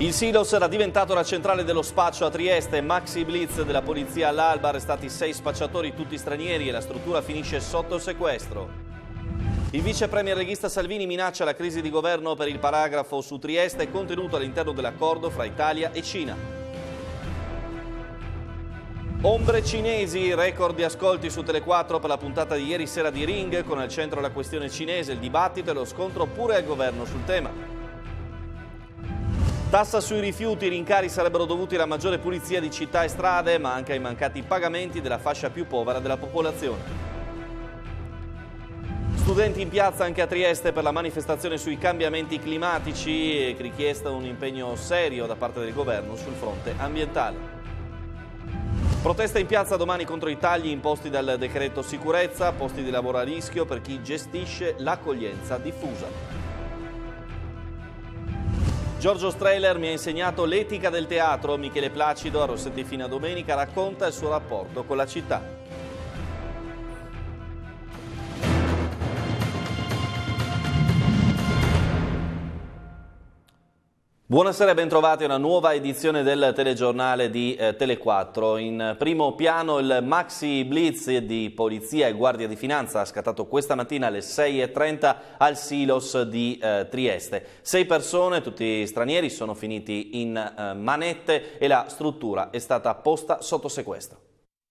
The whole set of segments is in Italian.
Il Silos era diventato la centrale dello spaccio a Trieste, maxi blitz della polizia all'alba, arrestati 6 spacciatori tutti stranieri e la struttura finisce sotto sequestro. Il vice premier leghista Salvini minaccia la crisi di governo per il paragrafo su Trieste contenuto all'interno dell'accordo fra Italia e Cina. Ombre cinesi, record di ascolti su Tele4 per la puntata di ieri sera di Ring, con al centro la questione cinese, il dibattito e lo scontro pure al governo sul tema. Tassa sui rifiuti, i rincari sarebbero dovuti alla maggiore pulizia di città e strade, ma anche ai mancati pagamenti della fascia più povera della popolazione. Studenti in piazza anche a Trieste per la manifestazione sui cambiamenti climatici e richiesta un impegno serio da parte del governo sul fronte ambientale. Protesta in piazza domani contro i tagli imposti dal decreto sicurezza, posti di lavoro a rischio per chi gestisce l'accoglienza diffusa. Giorgio Strehler mi ha insegnato l'etica del teatro. Michele Placido, a Rossetti fino a domenica, racconta il suo rapporto con la città. Buonasera e bentrovati a una nuova edizione del telegiornale di Tele4. In primo piano il maxi blitz di Polizia e Guardia di Finanza scattato questa mattina alle 6:30 al Silos di Trieste. 6 persone, tutti stranieri, sono finiti in manette e la struttura è stata posta sotto sequestro.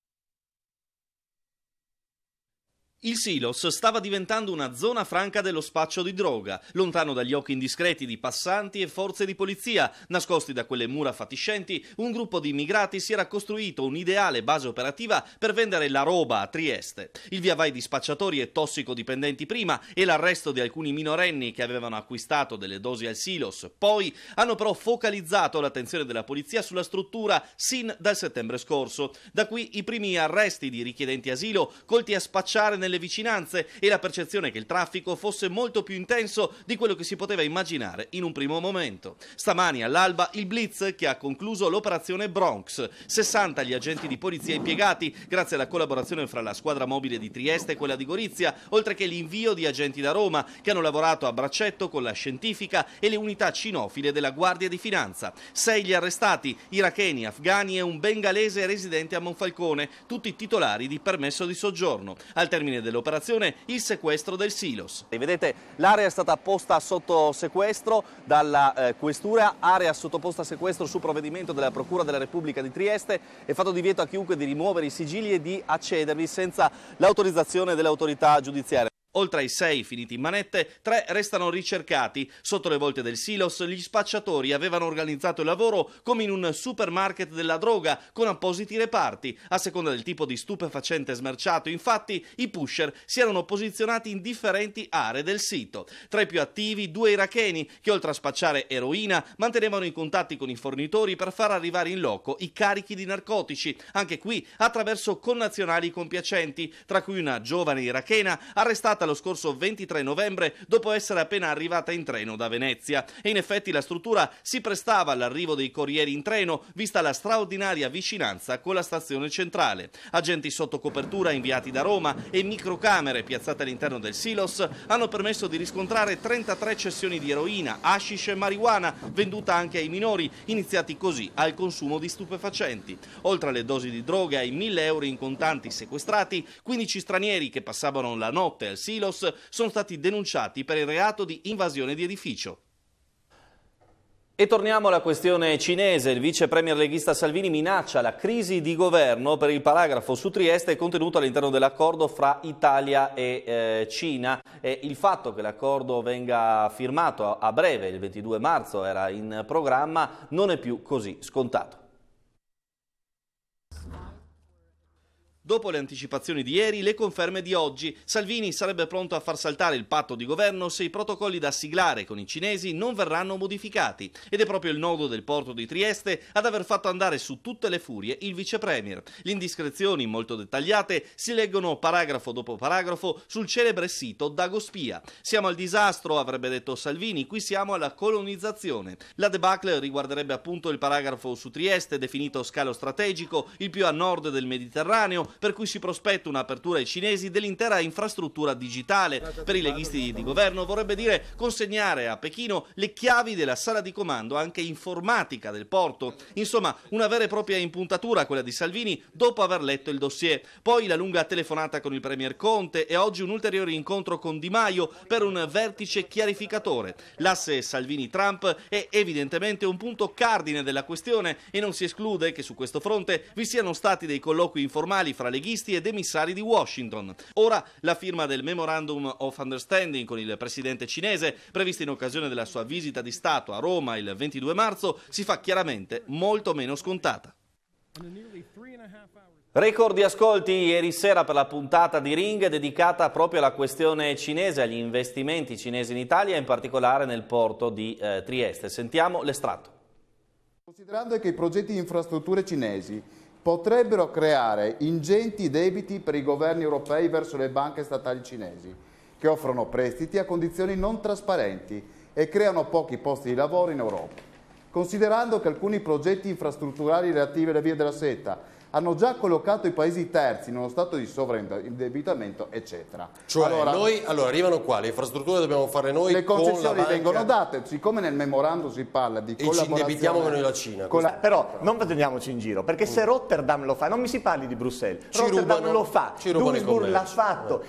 Il Silos stava diventando una zona franca dello spaccio di droga, lontano dagli occhi indiscreti di passanti e forze di polizia. Nascosti da quelle mura fatiscenti, un gruppo di immigrati si era costruito un'ideale base operativa per vendere la roba a Trieste. Il viavai di spacciatori e tossicodipendenti prima e l'arresto di alcuni minorenni che avevano acquistato delle dosi al Silos. Poi hanno però focalizzato l'attenzione della polizia sulla struttura sin dal settembre scorso. Da qui i primi arresti di richiedenti asilo colti a spacciare nelle vicinanze e la percezione che il traffico fosse molto più intenso di quello che si poteva immaginare in un primo momento. Stamani all'alba il blitz che ha concluso l'operazione Bronx. 60 gli agenti di polizia impiegati grazie alla collaborazione fra la squadra mobile di Trieste e quella di Gorizia, oltre che l'invio di agenti da Roma che hanno lavorato a braccetto con la scientifica e le unità cinofile della Guardia di Finanza. 6 gli arrestati, iracheni, afghani e un bengalese residente a Monfalcone, tutti titolari di permesso di soggiorno. Al termine dell'operazione il sequestro del Silos. E vedete, l'area è stata posta sotto sequestro dalla questura, area sottoposta a sequestro su provvedimento della Procura della Repubblica di Trieste. È fatto divieto a chiunque di rimuovere i sigilli e di accedervi senza l'autorizzazione dell'autorità giudiziaria. Oltre ai 6 finiti in manette, 3 restano ricercati. Sotto le volte del Silos, gli spacciatori avevano organizzato il lavoro come in un supermarket della droga, con appositi reparti. A seconda del tipo di stupefacente smerciato, infatti, i pusher si erano posizionati in differenti aree del sito. Tra i più attivi, 2 iracheni, che oltre a spacciare eroina, mantenevano i contatti con i fornitori per far arrivare in loco i carichi di narcotici, anche qui attraverso connazionali compiacenti, tra cui una giovane irachena arrestata lo scorso 23 novembre dopo essere appena arrivata in treno da Venezia. E in effetti la struttura si prestava all'arrivo dei corrieri in treno, vista la straordinaria vicinanza con la stazione centrale. Agenti sotto copertura inviati da Roma e microcamere piazzate all'interno del Silos hanno permesso di riscontrare 33 cessioni di eroina, hashish e marijuana, venduta anche ai minori, iniziati così al consumo di stupefacenti. Oltre alle dosi di droga e ai 1.000 euro in contanti sequestrati, 15 stranieri che passavano la notte al Silos sono stati denunciati per il reato di invasione di edificio. E torniamo alla questione cinese. Il vice premier leghista Salvini minaccia la crisi di governo per il paragrafo su Trieste contenuto all'interno dell'accordo fra Italia e Cina. E il fatto che l'accordo venga firmato a breve, il 22 marzo era in programma, non è più così scontato. Dopo le anticipazioni di ieri, le conferme di oggi, Salvini sarebbe pronto a far saltare il patto di governo se i protocolli da siglare con i cinesi non verranno modificati. Ed è proprio il nodo del porto di Trieste ad aver fatto andare su tutte le furie il vice premier. Le indiscrezioni molto dettagliate si leggono paragrafo dopo paragrafo sul celebre sito Dagospia. Siamo al disastro, avrebbe detto Salvini, qui siamo alla colonizzazione. La debacle riguarderebbe appunto il paragrafo su Trieste, definito scalo strategico, il più a nord del Mediterraneo, per cui si prospetta un'apertura ai cinesi dell'intera infrastruttura digitale. Per i leghisti di governo vorrebbe dire consegnare a Pechino le chiavi della sala di comando anche informatica del porto. Insomma, una vera e propria impuntatura quella di Salvini dopo aver letto il dossier. Poi la lunga telefonata con il premier Conte e oggi un ulteriore incontro con Di Maio per un vertice chiarificatore. L'asse Salvini-Trump è evidentemente un punto cardine della questione e non si esclude che su questo fronte vi siano stati dei colloqui informali fra leghisti ed emissari di Washington. Ora la firma del Memorandum of Understanding con il presidente cinese, prevista in occasione della sua visita di Stato a Roma il 22 marzo, si fa chiaramente molto meno scontata. Record di ascolti ieri sera per la puntata di Ring dedicata proprio alla questione cinese, agli investimenti cinesi in Italia, in particolare nel porto di Trieste. Sentiamo l'estratto. Considerando che i progetti di infrastrutture cinesi potrebbero creare ingenti debiti per i governi europei verso le banche statali cinesi, che offrono prestiti a condizioni non trasparenti e creano pochi posti di lavoro in Europa. Considerando che alcuni progetti infrastrutturali relativi alla Via della Seta hanno già collocato i paesi terzi in uno stato di sovraindebitamento, eccetera. Cioè, allora arrivano qua, le infrastrutture dobbiamo fare noi, le concessioni con la vengono date, siccome nel memorandum si parla di collaborazione... E ci indebitiamo con noi la Cina. Però non prendiamoci in giro, perché se Rotterdam lo fa, non mi si parli di Bruxelles, Rotterdam lo fa, Duisburg l'ha fatto,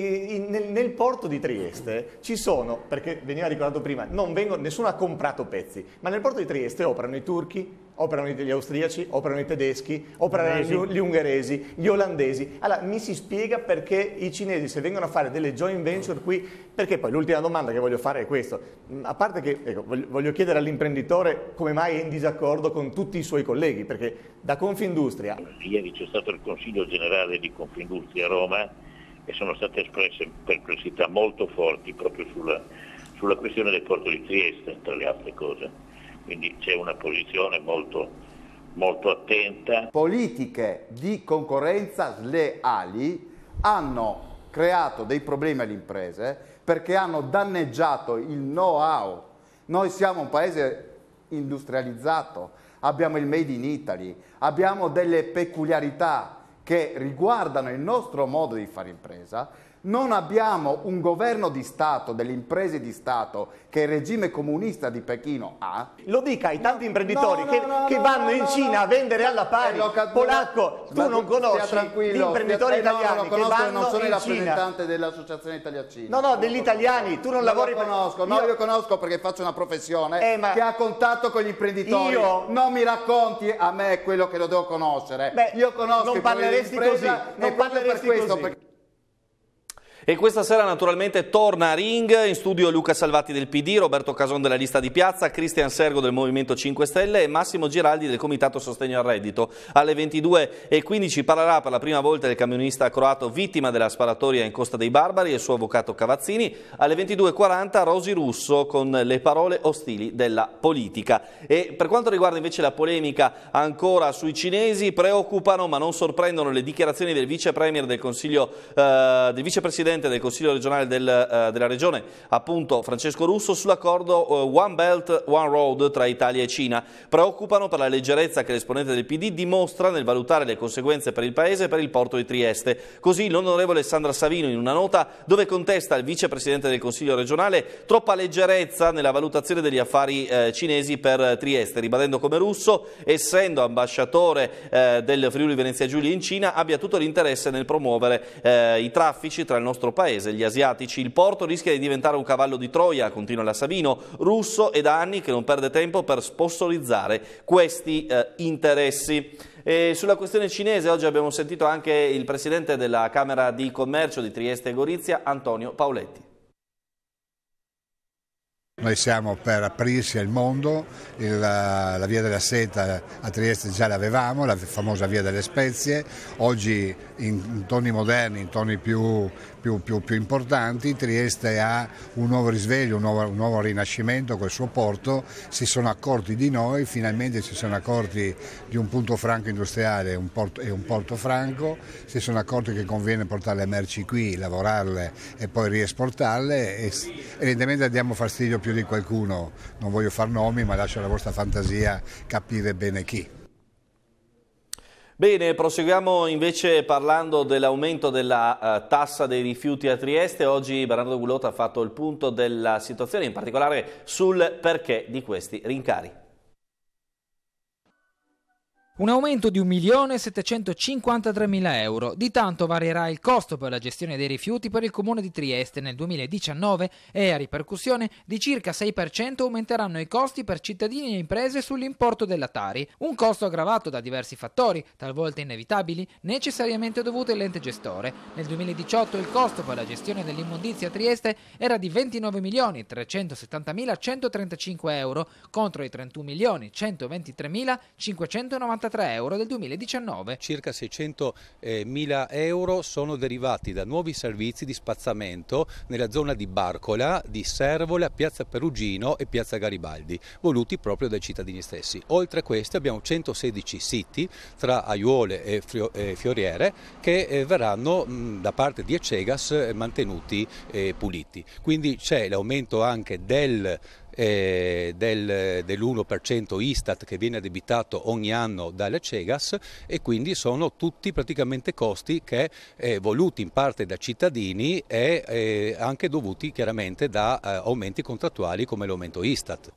nel porto di Trieste ci sono, perché veniva ricordato prima, nessuno ha comprato pezzi, ma nel porto di Trieste operano i turchi, operano gli austriaci, operano i tedeschi, operano gli ungheresi, gli olandesi. Allora mi si spiega perché i cinesi, se vengono a fare delle joint venture qui, perché poi l'ultima domanda che voglio fare è questo, a parte che voglio chiedere all'imprenditore come mai è in disaccordo con tutti i suoi colleghi, perché da Confindustria... Ieri c'è stato il Consiglio Generale di Confindustria a Roma e sono state espresse perplessità molto forti proprio sulla questione del porto di Trieste, tra le altre cose. Quindi c'è una posizione molto attenta. Politiche di concorrenza sleali hanno creato dei problemi alle imprese perché hanno danneggiato il know-how. Noi siamo un paese industrializzato, abbiamo il Made in Italy, abbiamo delle peculiarità che riguardano il nostro modo di fare impresa. Non abbiamo un governo di Stato, delle imprese di Stato, che il regime comunista di Pechino ha. Lo dica ai tanti imprenditori che vanno in Cina a vendere alla pari. Polacco, tu non conosci gli imprenditori italiani che vanno non sono il in Cina. rappresentante dell'Associazione Italia-Cina. No, degli italiani, tu non lavori per... Io conosco perché faccio una professione che ha contatto con gli imprenditori. Non mi racconti a me quello che lo devo conoscere. Io conosco non parleresti così, non parleresti così. E questa sera naturalmente torna a Ring, in studio Luca Salvati del PD, Roberto Cason della lista di piazza, Cristian Sergo del Movimento 5 Stelle e Massimo Giraldi del Comitato Sostegno al Reddito. Alle 22:15 parlerà per la prima volta il camionista croato vittima della sparatoria in Costa dei Barbari e il suo avvocato Cavazzini. Alle 22:40 Rosi Russo con le parole ostili della politica. E per quanto riguarda invece la polemica ancora sui cinesi, preoccupano ma non sorprendono le dichiarazioni del vicepremier del Consiglio, del vicepresidente del Consiglio regionale della regione, appunto Francesco Russo, sull'accordo One Belt One Road tra Italia e Cina. Preoccupano per la leggerezza che l'esponente del PD dimostra nel valutare le conseguenze per il Paese e per il porto di Trieste. Così l'onorevole Sandra Savino in una nota dove contesta il vicepresidente del Consiglio regionale troppa leggerezza nella valutazione degli affari cinesi per Trieste, ribadendo come Russo, essendo ambasciatore del Friuli Venezia Giulia in Cina, abbia tutto l'interesse nel promuovere i traffici tra il nostro paese, gli asiatici. Il porto rischia di diventare un cavallo di Troia, continua la Savino. Russo è da anni che non perde tempo per sponsorizzare questi interessi. E sulla questione cinese oggi abbiamo sentito anche il presidente della Camera di Commercio di Trieste e Gorizia, Antonio Pauletti. Noi siamo per aprirsi al mondo, la Via della Seta a Trieste già l'avevamo, la famosa Via delle Spezie, oggi in toni moderni, in toni più importanti, Trieste ha un nuovo risveglio, un nuovo rinascimento col suo porto, si sono accorti di noi, finalmente si sono accorti di un punto franco industriale e un porto franco, si sono accorti che conviene portare le merci qui, lavorarle e poi riesportarle e evidentemente diamo fastidio più di qualcuno, non voglio far nomi ma lascio alla vostra fantasia capire bene chi. Bene, proseguiamo invece parlando dell'aumento della tassa dei rifiuti a Trieste. Oggi Bernardo Gulotta ha fatto il punto della situazione, in particolare sul perché di questi rincari. Un aumento di 1.753.000 euro. Di tanto varierà il costo per la gestione dei rifiuti per il Comune di Trieste nel 2019 e a ripercussione di circa 6% aumenteranno i costi per cittadini e imprese sull'importo della Tari. Un costo aggravato da diversi fattori, talvolta inevitabili, necessariamente dovuti all'ente gestore. Nel 2018 il costo per la gestione dell'immondizia a Trieste era di 29.370.135 euro contro i 31.123.593 euro del 2019. Circa 600.000 euro sono derivati da nuovi servizi di spazzamento nella zona di Barcola, di Servola, Piazza Perugino e Piazza Garibaldi, voluti proprio dai cittadini stessi. Oltre a questi abbiamo 116 siti tra Aiuole e Fioriere che verranno da parte di Acegas mantenuti e puliti. Quindi c'è l'aumento anche dell'1% Istat che viene addebitato ogni anno dalle Cegas, e quindi sono tutti praticamente costi che voluti in parte da cittadini e anche dovuti chiaramente da aumenti contrattuali come l'aumento Istat.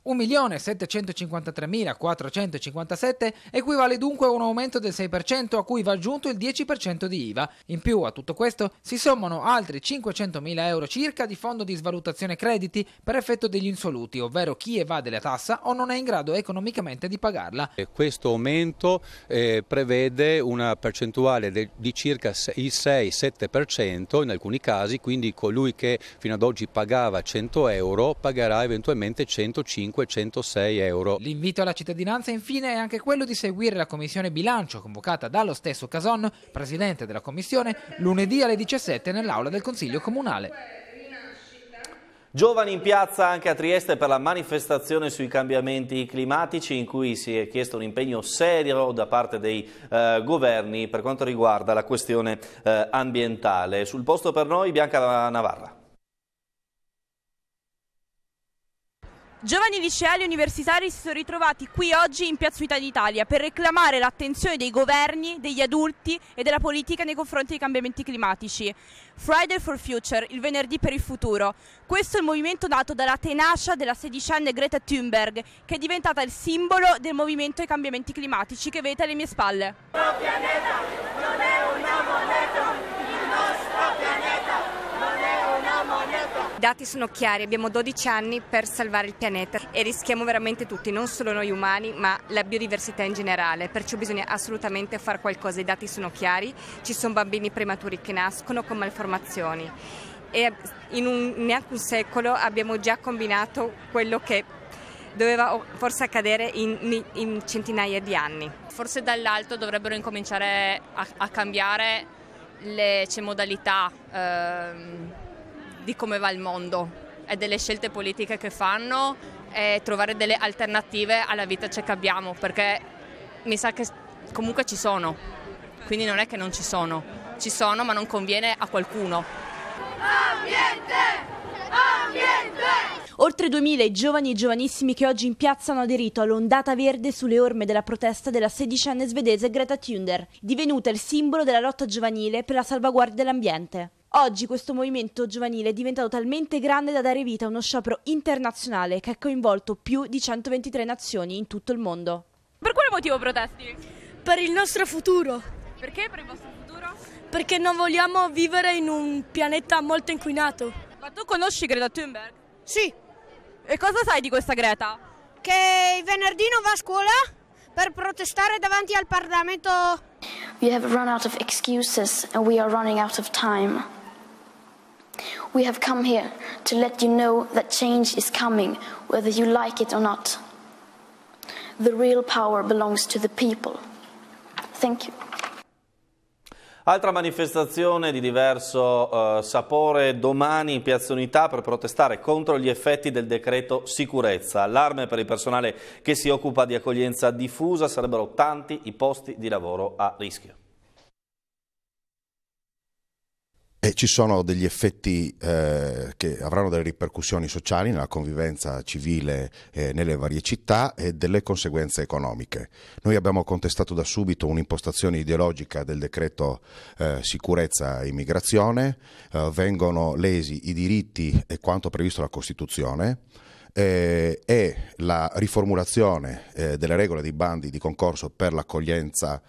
1.753.457 equivale dunque a un aumento del 6% a cui va aggiunto il 10% di IVA. In più a tutto questo si sommano altri 500.000 euro circa di fondo di svalutazione crediti per effetto degli insoluti, ovvero chi evade la tassa o non è in grado economicamente di pagarla. Questo aumento prevede una percentuale di circa il 6-7% in alcuni casi, quindi colui che fino ad oggi pagava 100 euro pagherà eventualmente 105-106 euro. L'invito alla cittadinanza infine è anche quello di seguire la Commissione Bilancio convocata dallo stesso Cason, Presidente della Commissione, lunedì alle 17 nell'aula del Consiglio Comunale. Giovani in piazza anche a Trieste per la manifestazione sui cambiamenti climatici, in cui si è chiesto un impegno serio da parte dei governi per quanto riguarda la questione ambientale. Sul posto per noi Bianca Navarra. Giovani liceali e universitari si sono ritrovati qui oggi in Piazza Unità d'Italia per reclamare l'attenzione dei governi, degli adulti e della politica nei confronti dei cambiamenti climatici. Friday for Future, il venerdì per il futuro. Questo è il movimento nato dalla tenacia della sedicenne Greta Thunberg, che è diventata il simbolo del movimento ai cambiamenti climatici che vedete alle mie spalle. Il nostro pianeta non è una moneta, il nostro pianeta non è una moneta. I dati sono chiari, abbiamo 12 anni per salvare il pianeta e rischiamo veramente tutti, non solo noi umani ma la biodiversità in generale, perciò bisogna assolutamente fare qualcosa. I dati sono chiari, ci sono bambini prematuri che nascono con malformazioni e in neanche un secolo abbiamo già combinato quello che doveva forse accadere in centinaia di anni. Forse dall'alto dovrebbero incominciare a cambiare le modalità di come va il mondo e delle scelte politiche che fanno e trovare delle alternative alla vita che abbiamo, perché mi sa che comunque ci sono, quindi non è che non ci sono ma non conviene a qualcuno. Ambiente! Ambiente! Oltre 2000 i giovani e giovanissimi che oggi in piazza hanno aderito all'ondata verde sulle orme della protesta della sedicenne svedese Greta Thunberg, divenuta il simbolo della lotta giovanile per la salvaguardia dell'ambiente. Oggi questo movimento giovanile è diventato talmente grande da dare vita a uno sciopero internazionale che ha coinvolto più di 123 nazioni in tutto il mondo. Per quale motivo protesti? Per il nostro futuro. Perché per il vostro futuro? Perché non vogliamo vivere in un pianeta molto inquinato. Ma tu conosci Greta Thunberg? Sì. E cosa sai di questa Greta? Che il venerdì non va a scuola per protestare davanti al Parlamento. We have run out of excuses and we are running out of time. We have come here to let you know that change is coming, whether you like it or not. The real power belongs to the people. Thank you. Altra manifestazione di diverso sapore domani in Piazza Unità per protestare contro gli effetti del decreto sicurezza. Allarme per il personale che si occupa di accoglienza diffusa, sarebbero tanti i posti di lavoro a rischio. E ci sono degli effetti che avranno delle ripercussioni sociali nella convivenza civile nelle varie città e delle conseguenze economiche. Noi abbiamo contestato da subito un'impostazione ideologica del decreto sicurezza e immigrazione, vengono lesi i diritti e quanto previsto dalla Costituzione, e la riformulazione delle regole dei bandi di concorso per l'accoglienza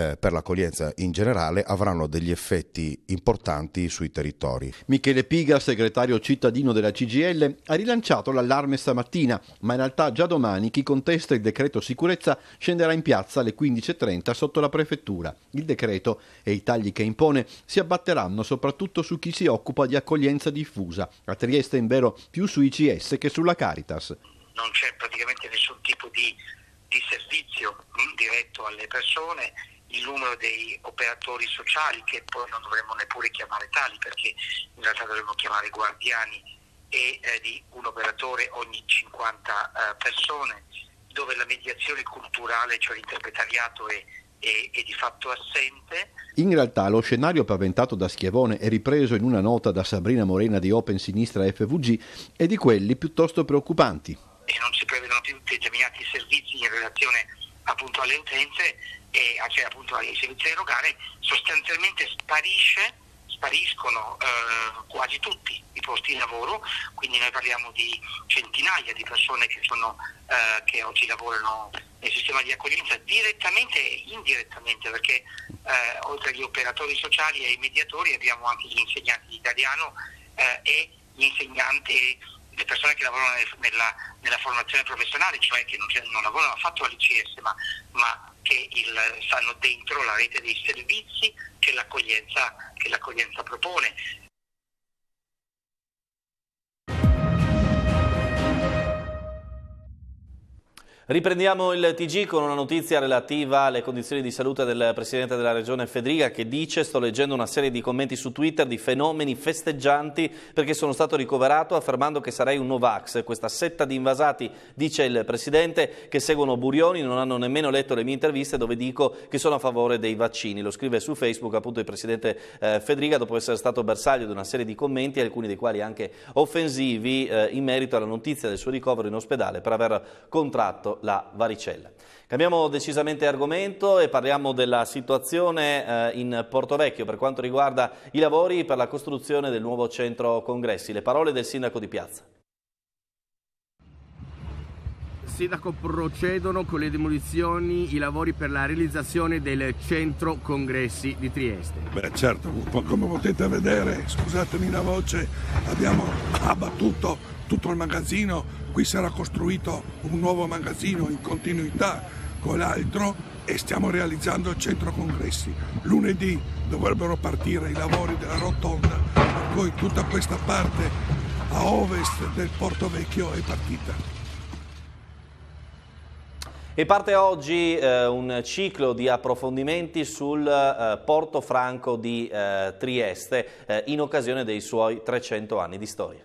in generale avranno degli effetti importanti sui territori. Michele Piga, segretario cittadino della CGIL, ha rilanciato l'allarme stamattina, ma in realtà già domani chi contesta il decreto sicurezza scenderà in piazza alle 15:30 sotto la prefettura. Il decreto e i tagli che impone si abbatteranno soprattutto su chi si occupa di accoglienza diffusa, a Trieste invero più su ICS che sulla Caritas. Non c'è praticamente nessun tipo di servizio diretto alle persone. Il numero dei operatori sociali, che poi non dovremmo neppure chiamare tali, perché in realtà dovremmo chiamare guardiani, e di un operatore ogni 50 persone, dove la mediazione culturale, cioè l'interpretariato, è di fatto assente. In realtà lo scenario paventato da Schiavone e ripreso in una nota da Sabrina Morena di Open Sinistra FVG è di quelli piuttosto preoccupanti. E non si prevedono più determinati servizi in relazione appunto alle utenze, cioè appunto ai servizi da erogare. Sostanzialmente spariscono quasi tutti i posti di lavoro, quindi noi parliamo di centinaia di persone che oggi lavorano nel sistema di accoglienza direttamente e indirettamente, perché oltre agli operatori sociali e ai mediatori abbiamo anche gli insegnanti di italiano e gli insegnanti, le persone che lavorano nella formazione professionale, cioè che non lavorano affatto all'ICS, ma che stanno dentro la rete dei servizi che l'accoglienza propone. Riprendiamo il TG con una notizia relativa alle condizioni di salute del Presidente della Regione Fedriga, che dice: sto leggendo una serie di commenti su Twitter di fenomeni festeggianti perché sono stato ricoverato, affermando che sarei un Novax. Questa setta di invasati, dice il Presidente, che seguono Burioni, non hanno nemmeno letto le mie interviste dove dico che sono a favore dei vaccini. Lo scrive su Facebook appunto il Presidente Fedriga, dopo essere stato bersaglio di una serie di commenti, alcuni dei quali anche offensivi, in merito alla notizia del suo ricovero in ospedale per aver contratto la varicella. Cambiamo decisamente argomento e parliamo della situazione in Portovecchio per quanto riguarda i lavori per la costruzione del nuovo centro congressi. Le parole del sindaco di Piazza. Sindaco, procedono con le demolizioni i lavori per la realizzazione del centro congressi di Trieste. Beh certo, come potete vedere, scusatemi la voce, abbiamo abbattuto tutto il magazzino. Qui sarà costruito un nuovo magazzino in continuità con l'altro e stiamo realizzando il centro congressi. Lunedì dovrebbero partire i lavori della rotonda, per cui tutta questa parte a ovest del Portovecchio è partita. E parte oggi un ciclo di approfondimenti sul Porto Franco di Trieste in occasione dei suoi 300 anni di storia.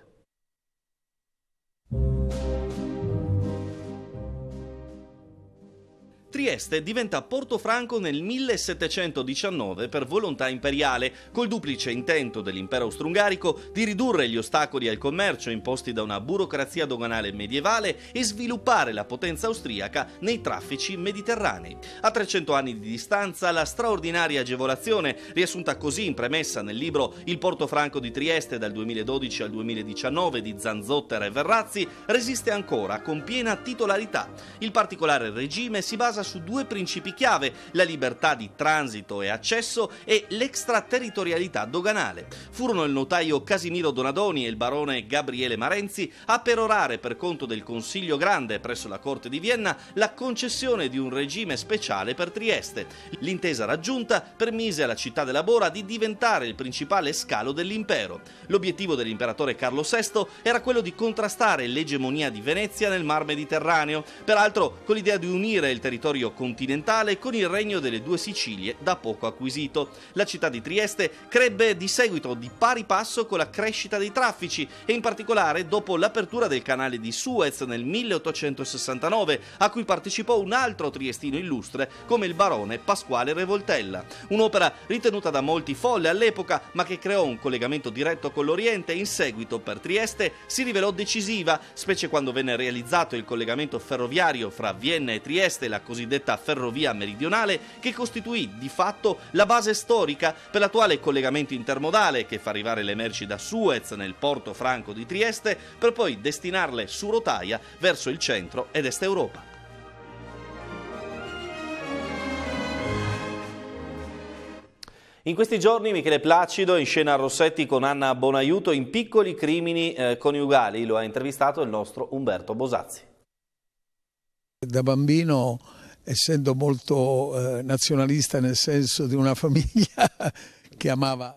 Trieste diventa Portofranco nel 1719 per volontà imperiale, col duplice intento dell'impero austro-ungarico di ridurre gli ostacoli al commercio imposti da una burocrazia doganale medievale e sviluppare la potenza austriaca nei traffici mediterranei. A 300 anni di distanza, la straordinaria agevolazione, riassunta così in premessa nel libro Il Portofranco di Trieste dal 2012 al 2019 di Zanzotter e Verrazzi, resiste ancora con piena titolarità. Il particolare regime si basa su due principi chiave: la libertà di transito e accesso e l'extraterritorialità doganale. Furono il notaio Casimiro Donadoni e il barone Gabriele Marenzi a perorare per conto del Consiglio Grande presso la Corte di Vienna la concessione di un regime speciale per Trieste. L'intesa raggiunta permise alla città della Bora di diventare il principale scalo dell'impero. L'obiettivo dell'imperatore Carlo VI era quello di contrastare l'egemonia di Venezia nel Mar Mediterraneo, peraltro con l'idea di unire il territorio territorio continentale con il regno delle due Sicilie da poco acquisito. La città di Trieste crebbe di seguito di pari passo con la crescita dei traffici e in particolare dopo l'apertura del canale di Suez nel 1869, a cui partecipò un altro triestino illustre come il barone Pasquale Revoltella. Un'opera ritenuta da molti folle all'epoca, ma che creò un collegamento diretto con l'Oriente e in seguito per Trieste si rivelò decisiva, specie quando venne realizzato il collegamento ferroviario fra Vienna e Trieste, la cosiddetta ferrovia meridionale, che costituì di fatto la base storica per l'attuale collegamento intermodale che fa arrivare le merci da Suez nel porto franco di Trieste per poi destinarle su rotaia verso il centro ed est Europa. In questi giorni Michele Placido in scena a Rossetti con Anna Bonaiuto in Piccoli crimini coniugali. Lo ha intervistato il nostro Umberto Bosazzi. Da bambino, essendo molto nazionalista nel senso di una famiglia che amato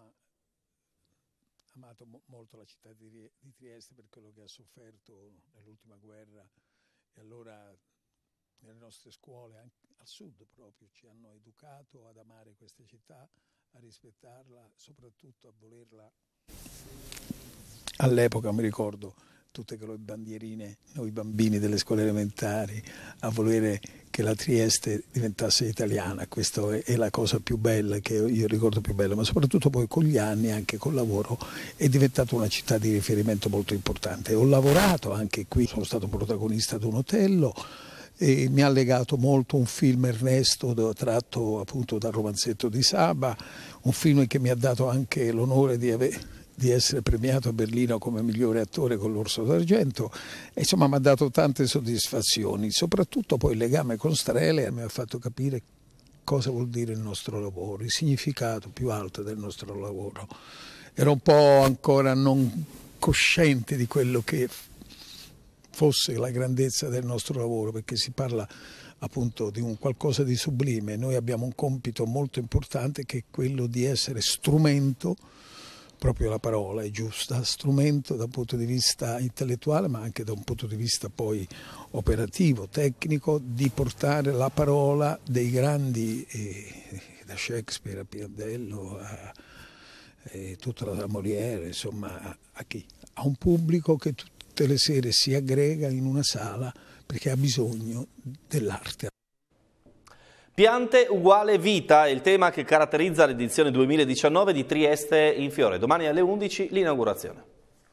molto la città di Trieste per quello che ha sofferto nell'ultima guerra, e allora nelle nostre scuole, anche al sud proprio, ci hanno educato ad amare questa città, a rispettarla, soprattutto a volerla. All'epoca mi ricordo tutte quelle bandierine, noi bambini delle scuole elementari, a volere che la Trieste diventasse italiana. Questa è la cosa più bella, che io ricordo più bella, ma soprattutto poi con gli anni, anche col lavoro, è diventata una città di riferimento molto importante. Ho lavorato anche qui, sono stato protagonista di un Otello, e mi ha legato molto un film Ernesto tratto appunto dal romanzetto di Saba, un film che mi ha dato anche l'onore di essere premiato a Berlino come migliore attore con l'Orso d'Argento, e insomma mi ha dato tante soddisfazioni, soprattutto poi il legame con Strehler mi ha fatto capire cosa vuol dire il nostro lavoro, il significato più alto del nostro lavoro. Ero un po' ancora non cosciente di quello che fosse la grandezza del nostro lavoro, perché si parla appunto di un qualcosa di sublime. Noi abbiamo un compito molto importante che è quello di essere strumento, proprio la parola è giusta, strumento da un punto di vista intellettuale ma anche da un punto di vista poi operativo, tecnico, di portare la parola dei grandi, da Shakespeare a Pirandello a tutta la Molière, insomma a chi? A un pubblico che tutte le sere si aggrega in una sala perché ha bisogno dell'arte. Piante uguale vita è il tema che caratterizza l'edizione 2019 di Trieste in Fiore. Domani alle 11 l'inaugurazione.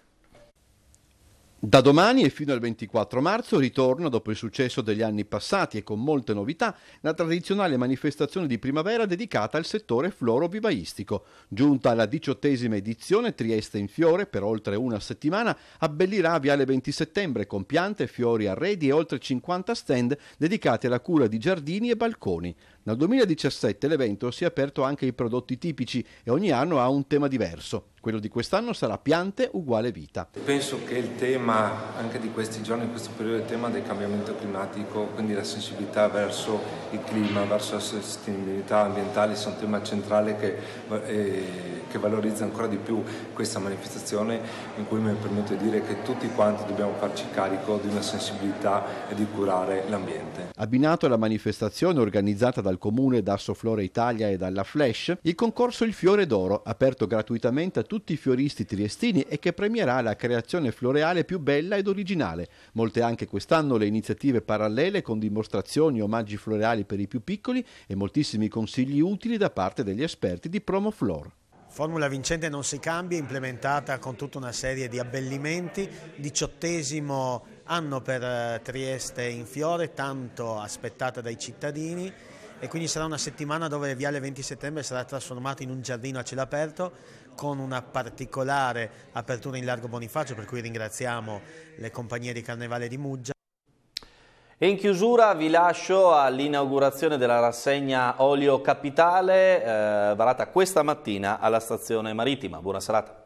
Da domani e fino al 24 marzo ritorna, dopo il successo degli anni passati e con molte novità, la tradizionale manifestazione di primavera dedicata al settore florovivaistico. Giunta alla 18ª edizione, Trieste in Fiore, per oltre una settimana, abbellirà Viale 20 Settembre con piante, fiori, arredi e oltre 50 stand dedicati alla cura di giardini e balconi. Nel 2017 l'evento si è aperto anche ai prodotti tipici e ogni anno ha un tema diverso. Quello di quest'anno sarà Piante uguale vita. Penso che il tema, anche di questi giorni, in questo periodo, è il tema del cambiamento climatico, quindi la sensibilità verso il clima, verso la sostenibilità ambientale, sia un tema centrale che valorizza ancora di più questa manifestazione, in cui mi permetto di dire che tutti quanti dobbiamo farci carico di una sensibilità e di curare l'ambiente. Abbinato alla manifestazione organizzata dal Comune, da Assoflora Italia e dalla Flash, il concorso Il Fiore d'Oro, aperto gratuitamente a tutti i fioristi triestini e che premierà la creazione floreale più bella ed originale. Molte anche quest'anno le iniziative parallele con dimostrazioni e omaggi floreali per i più piccoli e moltissimi consigli utili da parte degli esperti di Promoflor. Formula vincente non si cambia, implementata con tutta una serie di abbellimenti, 18° anno per Trieste in Fiore, tanto aspettata dai cittadini, e quindi sarà una settimana dove Viale 20 Settembre sarà trasformato in un giardino a cielo aperto con una particolare apertura in Largo Bonifacio, per cui ringraziamo le compagnie di Carnevale di Muggia. E in chiusura vi lascio all'inaugurazione della rassegna Olio Capitale, varata questa mattina alla stazione marittima. Buona serata.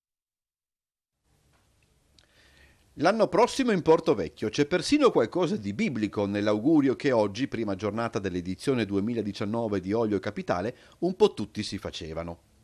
L'anno prossimo in Porto Vecchio c'è persino qualcosa di biblico nell'augurio che oggi, prima giornata dell'edizione 2019 di Olio Capitale, un po' tutti si facevano.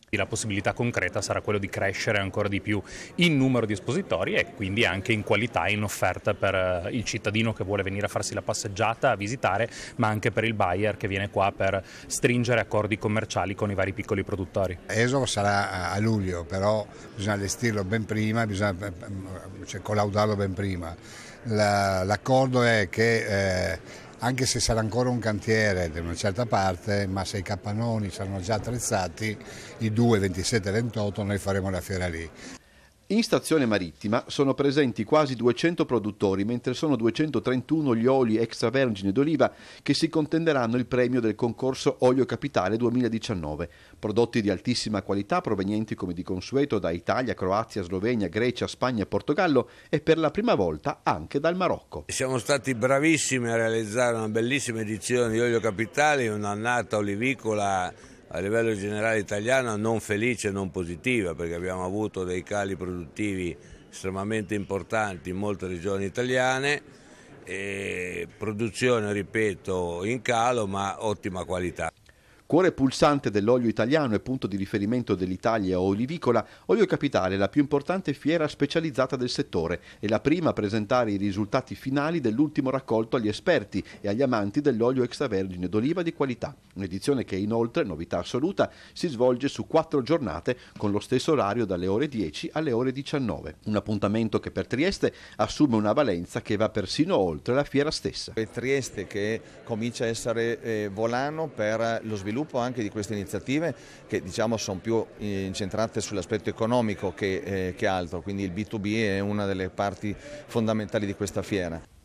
La possibilità concreta sarà quello di crescere ancora di più in numero di espositori e quindi anche in qualità, in offerta per il cittadino che vuole venire a farsi la passeggiata, a visitare, ma anche per il buyer che viene qua per stringere accordi commerciali con i vari piccoli produttori. Esovo sarà a luglio, però bisogna allestirlo ben prima, bisogna collaudarlo ben prima. L'accordo è che anche se sarà ancora un cantiere da una certa parte, ma se i capannoni saranno già attrezzati, i 2, 27 e 28, noi faremo la fiera lì. In stazione marittima sono presenti quasi 200 produttori, mentre sono 231 gli oli extravergine d'oliva che si contenderanno il premio del concorso Olio Capitale 2019. Prodotti di altissima qualità provenienti come di consueto da Italia, Croazia, Slovenia, Grecia, Spagna e Portogallo e per la prima volta anche dal Marocco. Siamo stati bravissimi a realizzare una bellissima edizione di Olio Capitale, un'annata olivicola a livello generale italiano non felice e non positiva, perché abbiamo avuto dei cali produttivi estremamente importanti in molte regioni italiane, e produzione, ripeto, in calo ma ottima qualità. Cuore pulsante dell'olio italiano e punto di riferimento dell'Italia olivicola, Olio Capitale è la più importante fiera specializzata del settore e la prima a presentare i risultati finali dell'ultimo raccolto agli esperti e agli amanti dell'olio extravergine d'oliva di qualità. Un'edizione che inoltre, novità assoluta, si svolge su 4 giornate con lo stesso orario dalle ore 10 alle ore 19. Un appuntamento che per Trieste assume una valenza che va persino oltre la fiera stessa. È Trieste che comincia a essere volano per lo sviluppo anche di queste iniziative che diciamo sono più incentrate sull'aspetto economico che altro, quindi il B2B è una delle parti fondamentali di questa fiera.